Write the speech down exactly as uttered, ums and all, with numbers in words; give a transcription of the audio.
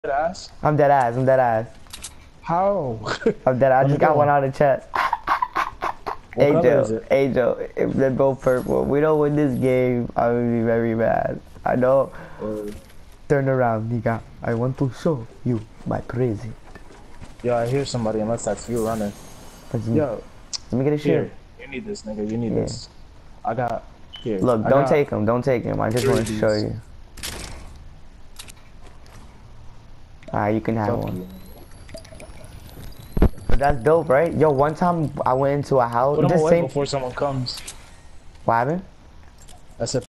dead ass? I'm dead ass. I'm dead ass. How? I'm dead ass. I Let me just got go. one out of the chest. What color is Angel, it? Angel, if they're both purple, we don't win this game, I will be very mad. I know. Or... Turn around, nigga. I want to show you my present. Yo, I hear somebody unless that's you running. What's me? Yo, Let me get a shield. here. You need this, nigga. You need Yeah. this. I got... Here. Look, I don't got take him. Don't take him. I just three want of to show these. you. Alright, you can have Fuck one. you. But that's dope, right? Yo, one time I went into a house. Put them This away same. before someone comes. What happened? That's it.